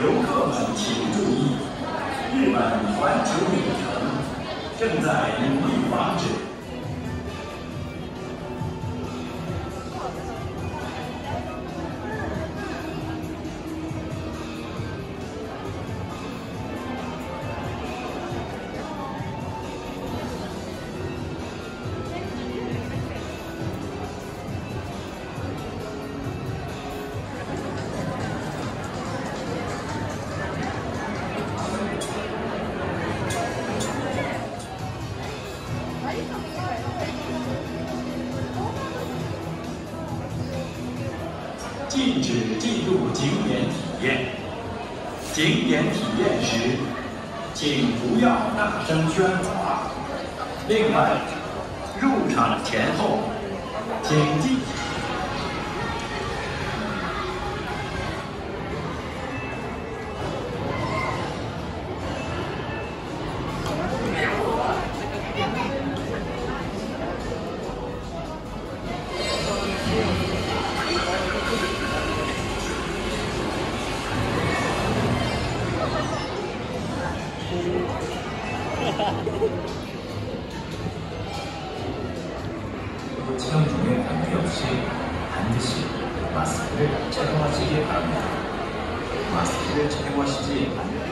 游客们请注意，日本环球影城正在努力防止。 禁止进入景点体验。景点体验时，请不要大声喧哗。另外，入场前后，请记。 체험 중에 관계 없이 반드시 마스크를 착용하시기 바랍니다. 마스크를 착용하시지 않는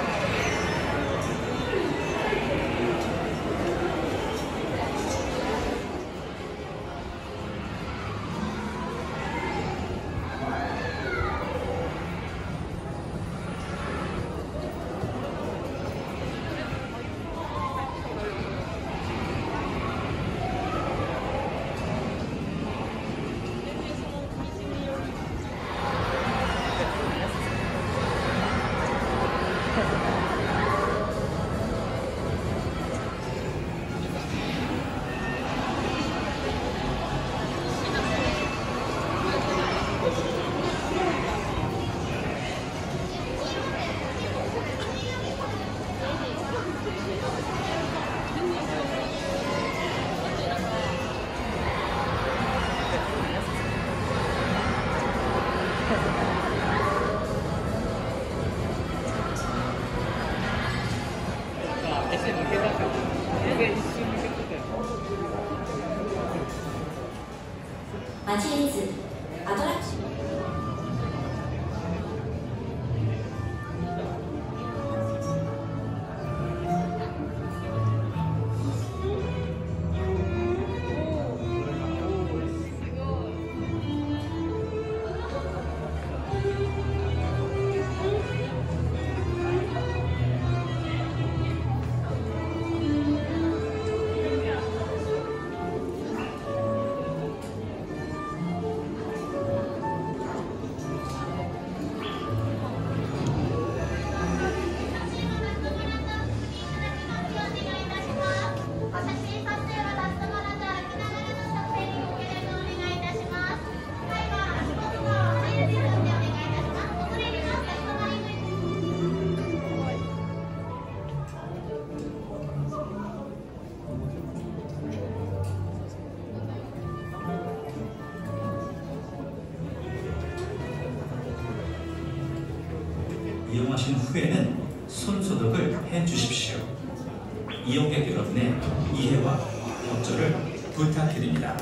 マチエツアトラクション。 이용하신 후에는 손소독을 해주십시오. 이용객 여러분의 이해와 협조를 부탁드립니다.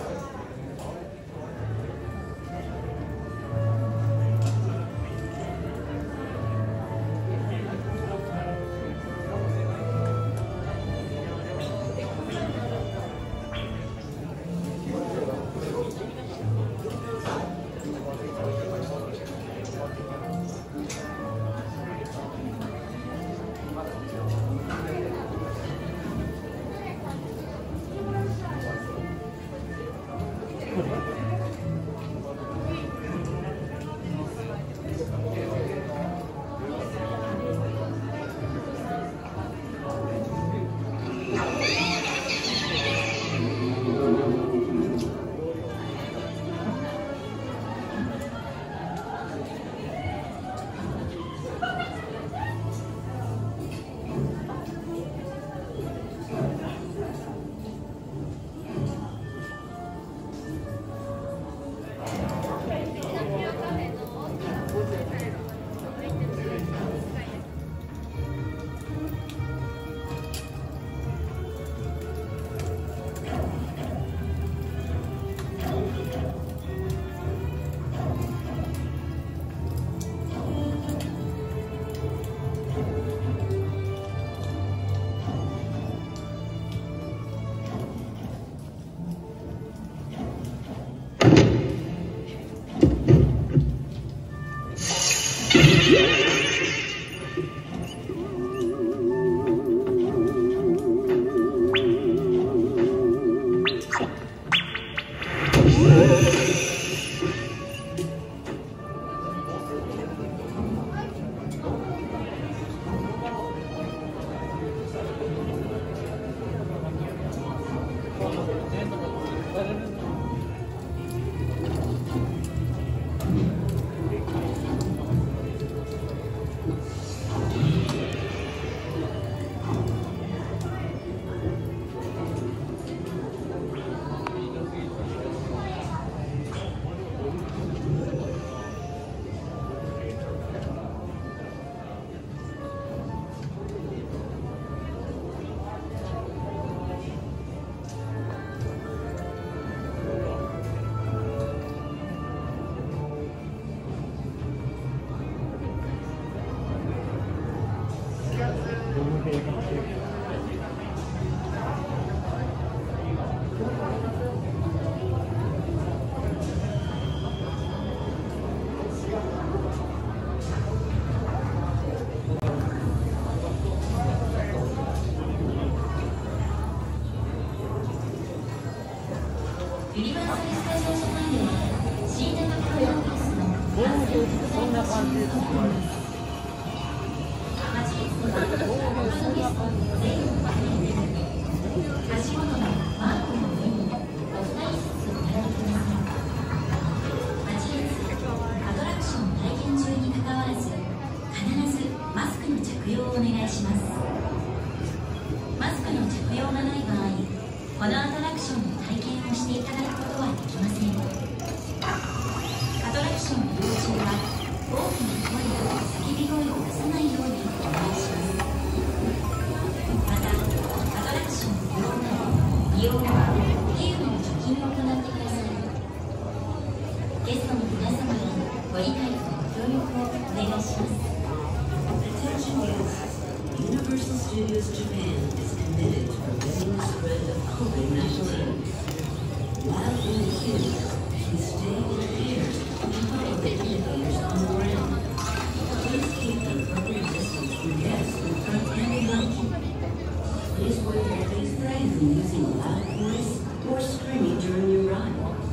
ユニバーサル・スタジオ・ジャパンでは新型コロナウイルスの感染拡大の進行を行います。町立では他のゲスト全員を含めて足元のマークの上にお二人ずつ並べてください。町立アトラクション体験中にかかわらず必ずマスクの着用をお願いします。マスクの着用がない場合、このアトラクションの体験をしていただくことはできません。アトラクション利用中は大きな声や叫び声を出さないようにお願いします。また、アトラクション利用後は手指の除菌を行ってください。ゲストの皆様にご理解とご協力をお願いします。 Attention guests, Universal Studios Japan is committed to preventing the spread of COVID-19. While in the queue, please stay in pairs and follow the indicators on the ground. Please keep an appropriate distance from guests in front and behind you. Please avoid your face raising using a loud voice or screaming during your ride.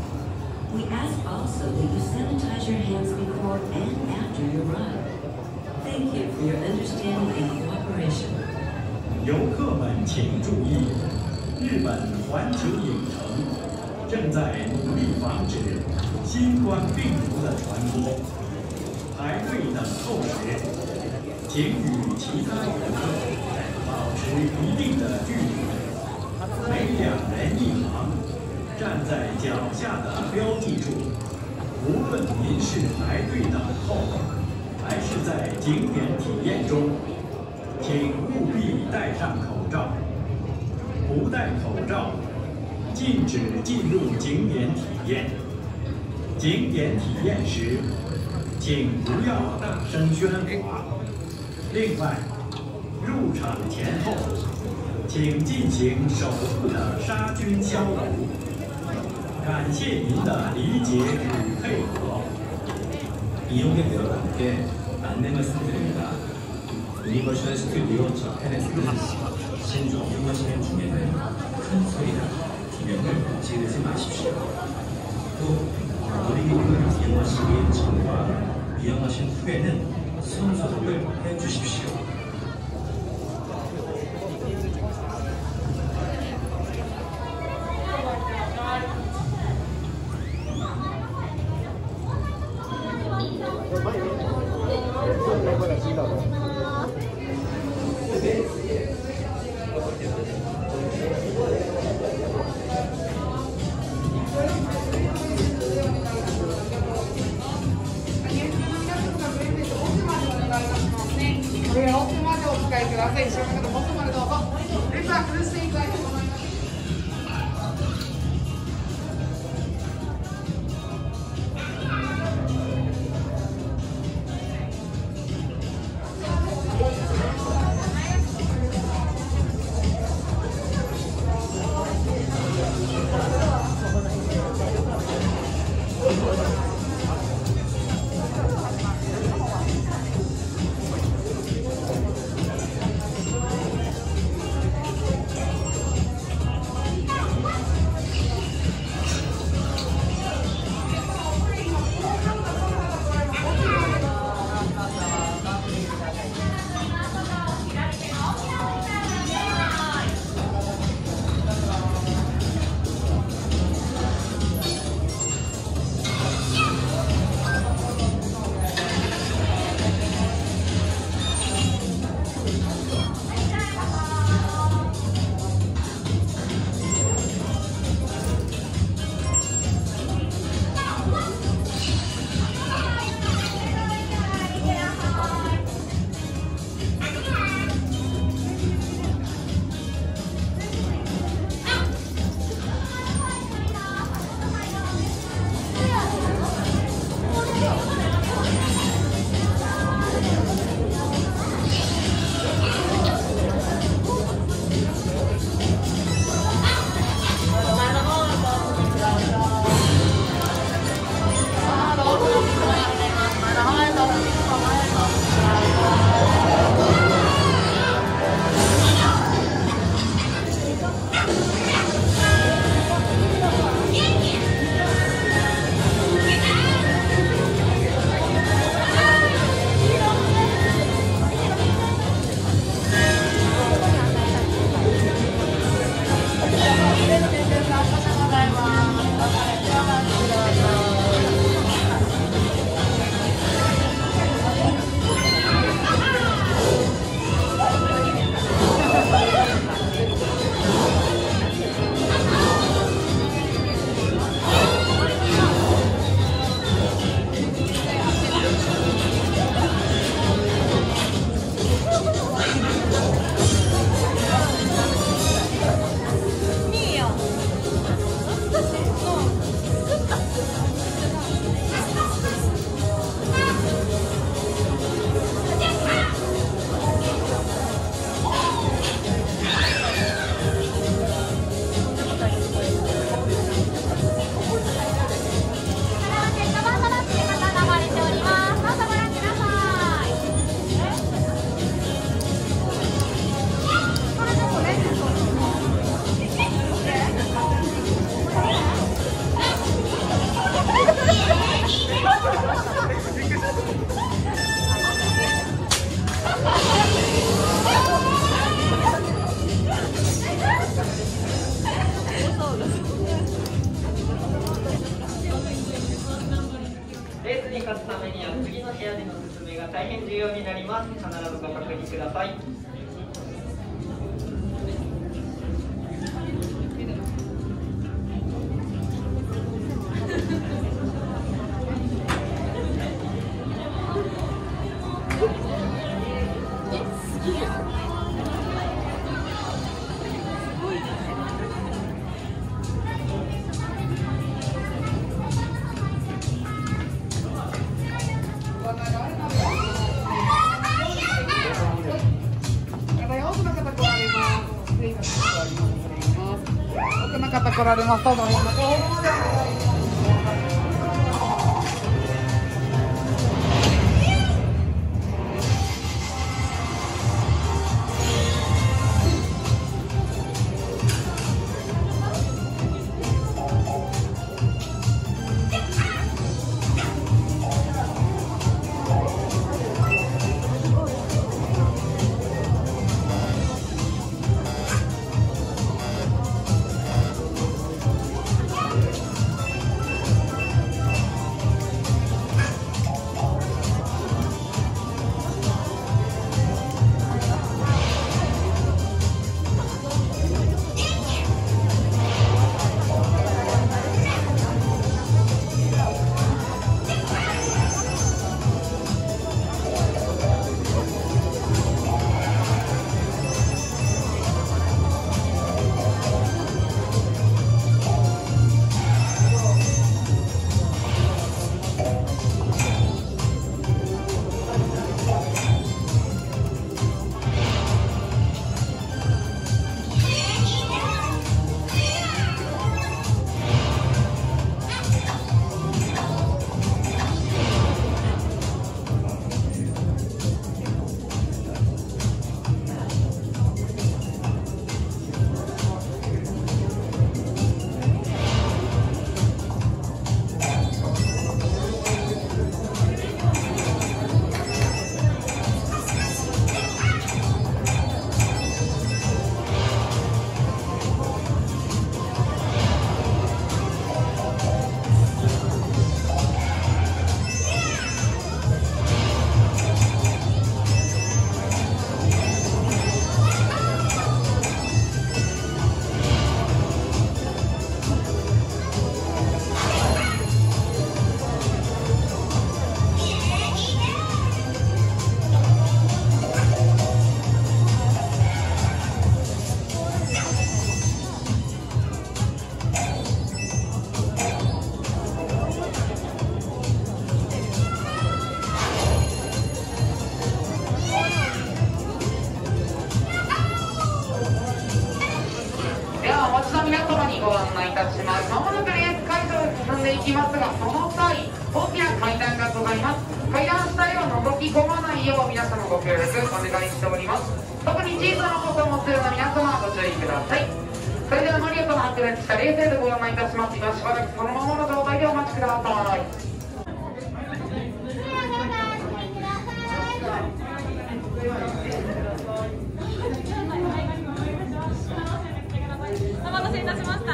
We ask also that you sanitize your hands before and after your ride. Thank you for your understanding and cooperation. 游客们请注意，日本环球影城正在努力防止新冠病毒的传播。排队等候时，请与其他游客保持一定的距离，每2人一行，站在脚下的标记处。无论您是排队等候，还是在景点体验中，请务必戴上口罩。不戴口罩，禁止进入景点体验。景点体验时，请不要大声喧哗。另外，入场前后，请进行手部的杀菌消毒。感谢您的理解与配合。 이용객 여러분께 안내 말씀드립니다. 유니버셜 스튜디오 저편에서는 신종 이용하시는 중에는 큰 소리나 비명을 지르지 마십시오. 또 놀이기구를 이용하시기 전과 이용하신 후에는 손 소독을 해주십시오. きください。 奥の方来られます。どうぞ。 ご案内いたします。まもなくレース会場へ進んでいきますが、その際、大きな階段がございます。階段下へは覗き込まないよう皆様ご協力お願いしております。特に小さな子供を連れの皆様ご注意ください。それではマリオとの白熱したレースへでご案内いたします。今しばらくそのままの状態でお待ちください。 お待たせいたしました。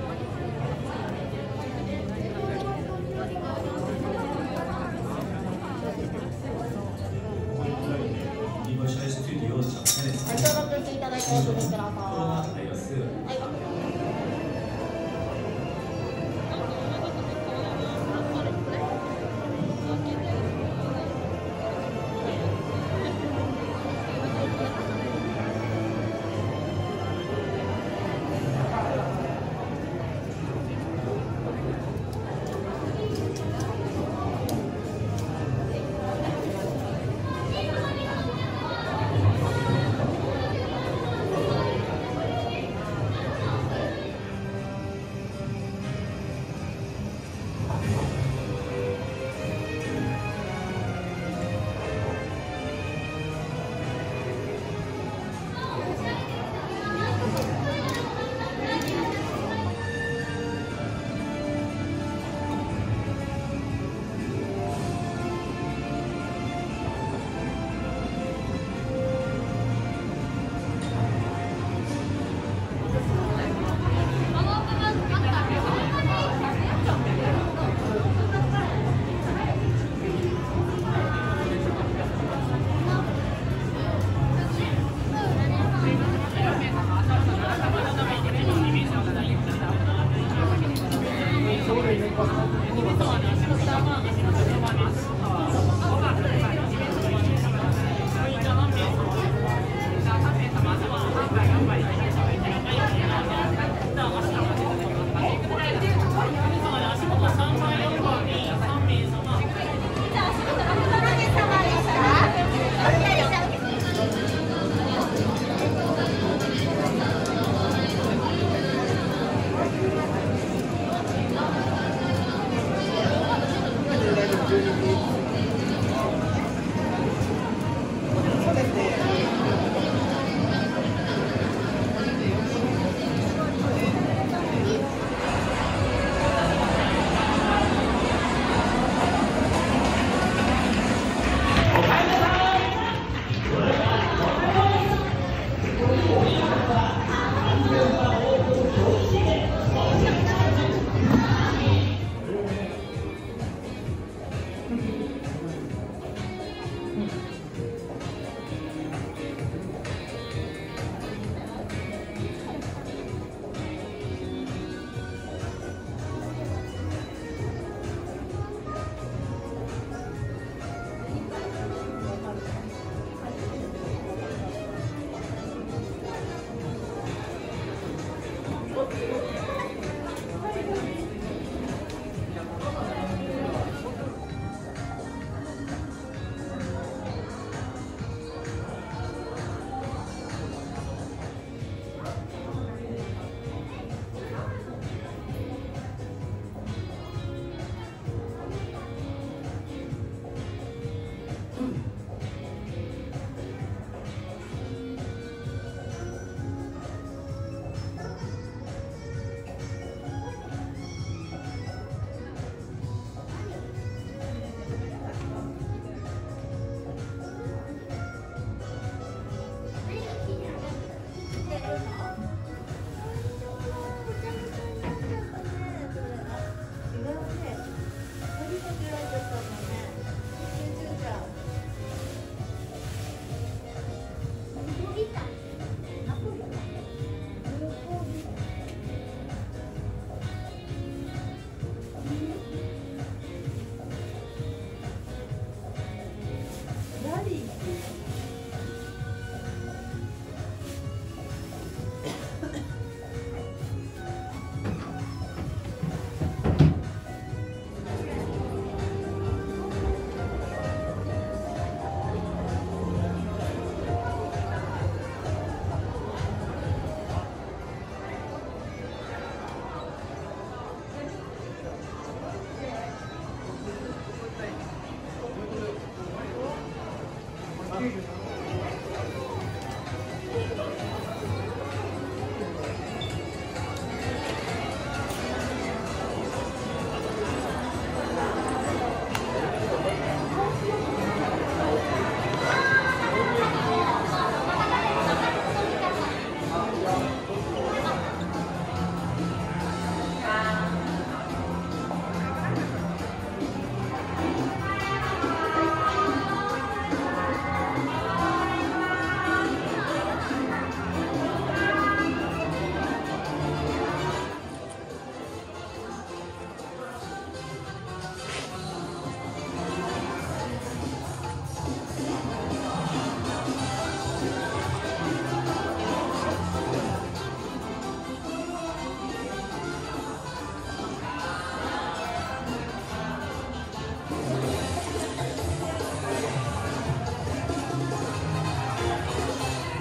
登録していただいてお送りください。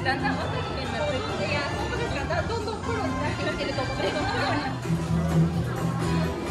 だんだん若い人になってきて、いや、そうですか、どんどんプロになってきてると思うけど、プロに。